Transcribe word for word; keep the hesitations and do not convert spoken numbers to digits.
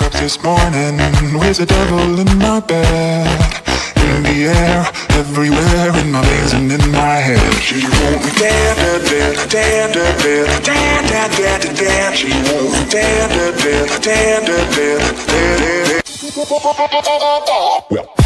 up this morning with the devil in my bed. In the air, everywhere, in my veins and in my head. She won't be dead, dead, dead, dead, dead, dead, dead, dead, dead, dead. She won't be dead, dead, dead, dead, dead, dead, dead, dead, dead. Well.